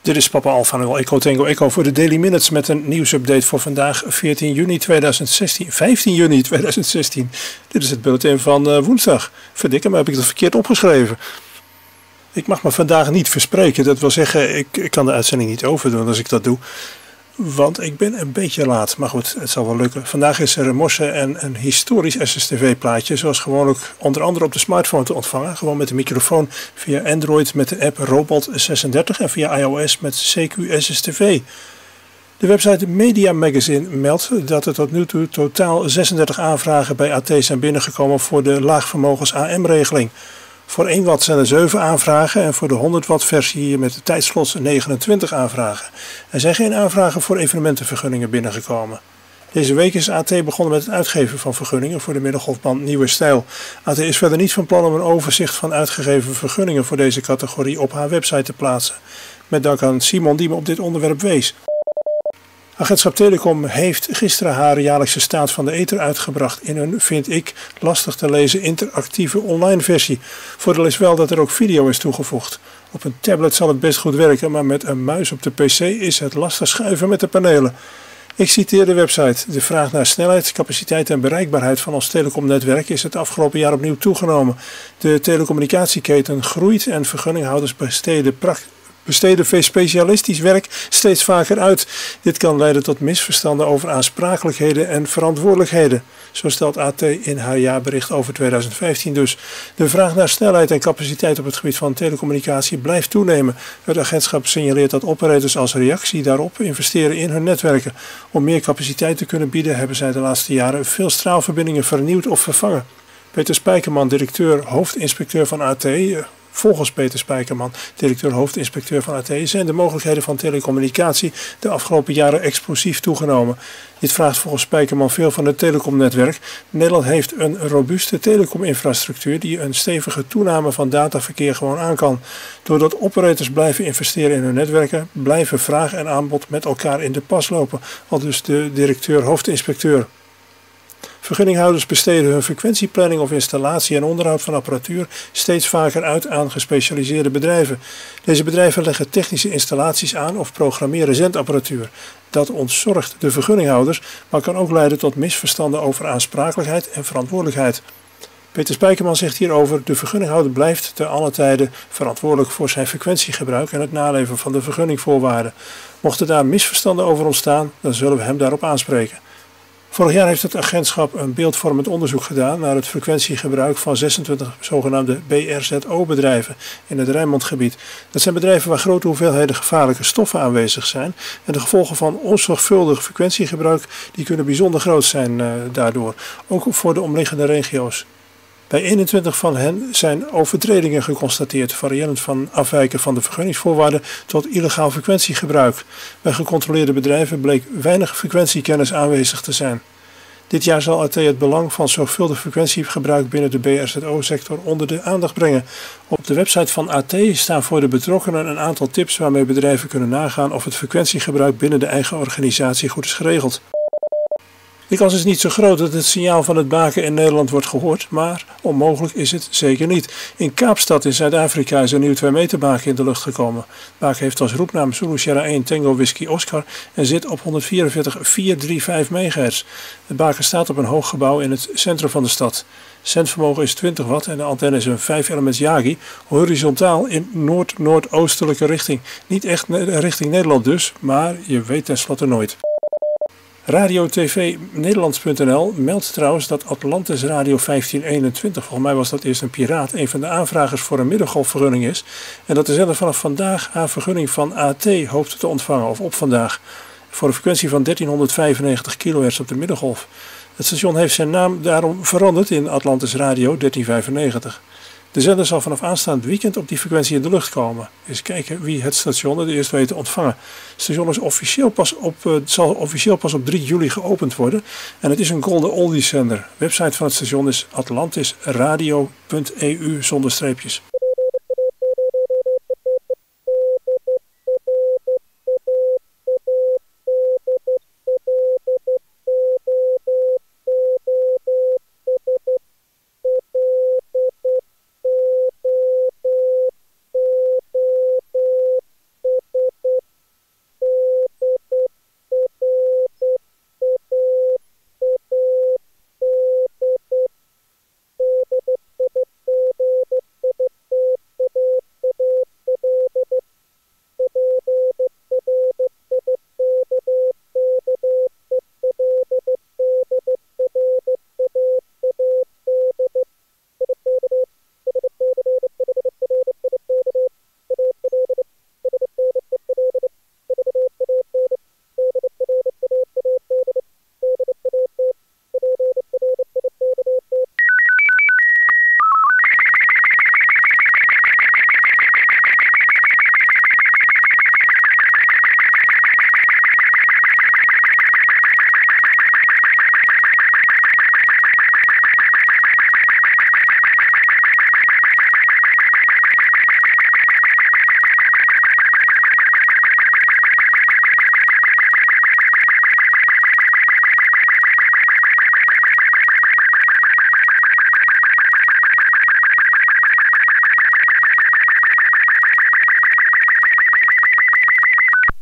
Dit is Papa Alpha Noel Echo Tango Echo voor de Daily Minutes met een nieuwsupdate voor vandaag 14 juni 2016. 15 juni 2016. Dit is het bulletin van woensdag. Verdikke me, heb ik dat verkeerd opgeschreven. Ik mag me vandaag niet verspreken. Dat wil zeggen, ik kan de uitzending niet overdoen als ik dat doe. Want ik ben een beetje laat. Maar goed, het zal wel lukken. Vandaag is er een morse en een historisch SSTV plaatje. Zoals gewoonlijk onder andere op de smartphone te ontvangen. Gewoon met de microfoon via Android met de app Robot36 en via iOS met CQ SSTV. De website Media Magazine meldt dat er tot nu toe totaal 36 aanvragen bij AT zijn binnengekomen voor de laagvermogens AM-regeling. Voor 1 watt zijn er 7 aanvragen en voor de 100 watt versie met de tijdslots 29 aanvragen. Er zijn geen aanvragen voor evenementenvergunningen binnengekomen. Deze week is AT begonnen met het uitgeven van vergunningen voor de middengolfband Nieuwe Stijl. AT is verder niet van plan om een overzicht van uitgegeven vergunningen voor deze categorie op haar website te plaatsen. Met dank aan Simon die me op dit onderwerp wees. Agentschap Telecom heeft gisteren haar jaarlijkse staat van de ether uitgebracht in een, vind ik, lastig te lezen interactieve online versie. Voordeel is wel dat er ook video is toegevoegd. Op een tablet zal het best goed werken, maar met een muis op de PC is het lastig schuiven met de panelen. Ik citeer de website. De vraag naar snelheid, capaciteit en bereikbaarheid van ons telecomnetwerk is het afgelopen jaar opnieuw toegenomen. De telecommunicatieketen groeit en vergunninghouders besteden specialistisch werk steeds vaker uit. Dit kan leiden tot misverstanden over aansprakelijkheden en verantwoordelijkheden. Zo stelt AT in haar jaarbericht over 2015 dus. De vraag naar snelheid en capaciteit op het gebied van telecommunicatie blijft toenemen. Het agentschap signaleert dat operators als reactie daarop investeren in hun netwerken. Om meer capaciteit te kunnen bieden hebben zij de laatste jaren veel straalverbindingen vernieuwd of vervangen. Peter Spijkerman, directeur hoofdinspecteur van AT... Volgens Peter Spijkerman, directeur-hoofdinspecteur van AT, zijn de mogelijkheden van telecommunicatie de afgelopen jaren explosief toegenomen. Dit vraagt volgens Spijkerman veel van het telecomnetwerk. Nederland heeft een robuuste telecominfrastructuur die een stevige toename van dataverkeer gewoon aan kan. Doordat operators blijven investeren in hun netwerken, blijven vraag en aanbod met elkaar in de pas lopen, aldus de directeur-hoofdinspecteur. Vergunninghouders besteden hun frequentieplanning of installatie en onderhoud van apparatuur steeds vaker uit aan gespecialiseerde bedrijven. Deze bedrijven leggen technische installaties aan of programmeren zendapparatuur. Dat ontzorgt de vergunninghouders, maar kan ook leiden tot misverstanden over aansprakelijkheid en verantwoordelijkheid. Peter Spijkerman zegt hierover: de vergunninghouder blijft te alle tijden verantwoordelijk voor zijn frequentiegebruik en het naleven van de vergunningvoorwaarden. Mochten daar misverstanden over ontstaan, dan zullen we hem daarop aanspreken. Vorig jaar heeft het agentschap een beeldvormend onderzoek gedaan naar het frequentiegebruik van 26 zogenaamde BRZO-bedrijven in het Rijnmondgebied. Dat zijn bedrijven waar grote hoeveelheden gevaarlijke stoffen aanwezig zijn en de gevolgen van onzorgvuldig frequentiegebruik die kunnen bijzonder groot zijn daardoor, ook voor de omliggende regio's. Bij 21 van hen zijn overtredingen geconstateerd, variërend van afwijken van de vergunningsvoorwaarden tot illegaal frequentiegebruik. Bij gecontroleerde bedrijven bleek weinig frequentiekennis aanwezig te zijn. Dit jaar zal AT het belang van zorgvuldig frequentiegebruik binnen de BRZO-sector onder de aandacht brengen. Op de website van AT staan voor de betrokkenen een aantal tips waarmee bedrijven kunnen nagaan of het frequentiegebruik binnen de eigen organisatie goed is geregeld. De kans is niet zo groot dat het signaal van het baken in Nederland wordt gehoord, maar onmogelijk is het zeker niet. In Kaapstad in Zuid-Afrika is een nieuw 2 meter baken in de lucht gekomen. Baken heeft als roepnaam Zulu Sierra 1 Tango Whisky Oscar en zit op 144,435 MHz. Het baken staat op een hoog gebouw in het centrum van de stad. Zendvermogen is 20 watt en de antenne is een 5-elements Yagi, horizontaal in noord-noordoostelijke richting. Niet echt richting Nederland dus, maar je weet tenslotte nooit. Radio TV Nederlands.nl meldt trouwens dat Atlantis Radio 1521, volgens mij was dat eerst een piraat, een van de aanvragers voor een middengolfvergunning is. En dat de zender vanaf vandaag haar vergunning van AT hoopt te ontvangen, of op vandaag, voor een frequentie van 1395 kHz op de middengolf. Het station heeft zijn naam daarom veranderd in Atlantis Radio 1395. De zender zal vanaf aanstaand weekend op die frequentie in de lucht komen. Eens kijken wie het station het eerst weet te ontvangen. Het station is zal officieel pas op 3 juli geopend worden. En het is een Golden Oldies zender. De website van het station is atlantisradio.eu zonder streepjes.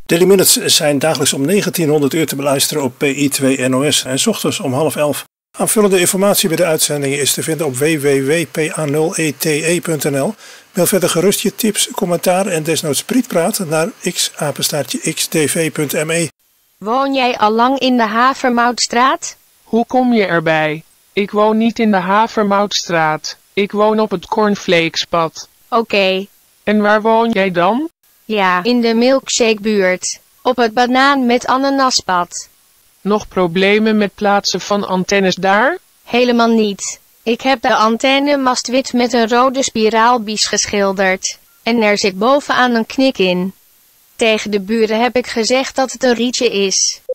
Daily Minutes zijn dagelijks om 1900 uur te beluisteren op PI2 NOS en 's ochtends om 10:30. Aanvullende informatie bij de uitzendingen is te vinden op www.pa0ete.nl. Mail verder gerust je tips, commentaar en desnoods prietpraat naar x@xdv.me. Woon jij al lang in de Havermoutstraat? Hoe kom je erbij? Ik woon niet in de Havermoutstraat. Ik woon op het Cornflakespad. Oké. En waar woon jij dan? Ja, in de Milkshakebuurt. Op het banaan met ananaspad. Nog problemen met plaatsen van antennes daar? Helemaal niet. Ik heb de antennemast wit met een rode spiraalbies geschilderd. En er zit bovenaan een knik in. Tegen de buren heb ik gezegd dat het een rietje is.